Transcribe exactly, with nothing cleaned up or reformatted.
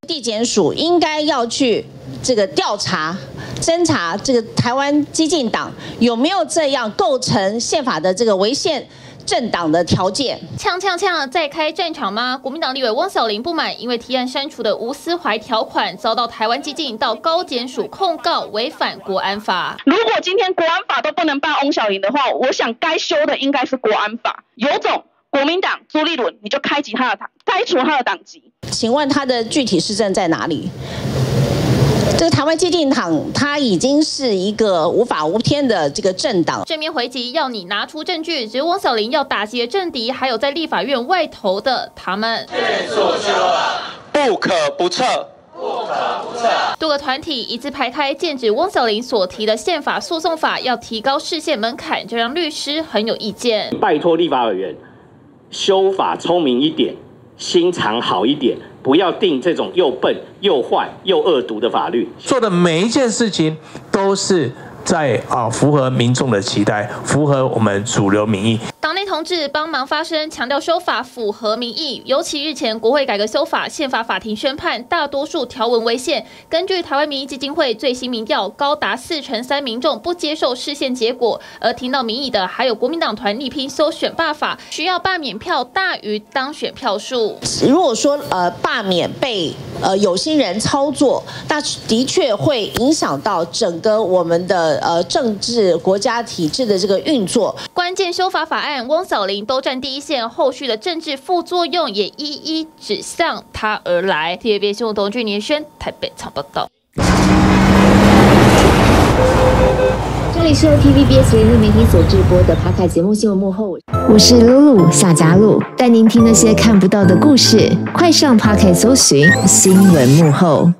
地检署应该要去这个调查、侦查这个台湾基进党有没有这样构成宪法的这个违宪政党的条件。 呛呛呛，再开战场吗？国民党立委汪小玲不满，因为提案删除的无私怀条款遭到台湾基进到高检署控告违反国安法。 如果今天国安法都不能办翁小玲的话，我想该修的应该是国安法。有种国民党朱立伦，你就开除他的党，开除他的党籍。 请问他的具体施政在哪里？这个台湾基进党，它已经是一个无法无天的这个政党。 正面回击要你拿出证据，只有汪小玲要打击政敌，还有在立法院外头的他们。 不可不撤。 不可不撤。多个团体一字排开，剑指汪小玲所提的宪法诉讼法要提高释宪门槛，这让律师很有意见。 拜托立法委员，修法聪明一点，心肠好一点。不要定这种又笨又坏又恶毒的法律。 做的每一件事情都是在啊符合民众的期待，符合我们主流民意。 党内同志帮忙发声，强调修法符合民意。尤其日前国会改革修法，宪法法庭宣判大多数条文违宪。根据台湾民意基金会最新民调，高达四成三民众不接受释宪结果。而听到民意的，还有国民党团力拼修选罢法，需要罢免票大于当选票数。 如果说呃罢免被呃有心人操作，那的确会影响到整个我们的呃政治国家体制的这个运作。 关键修法法案，汪小玲都站第一线，后续的政治副作用也一一指向他而来。T V B 新闻董俊年轩台北场报道。 这里是由 T V B S 联合媒体所直播的 Podcast 节目新闻幕后，我是露露夏嘉露，带您听那些看不到的故事。快上 Podcast 搜寻新闻幕后。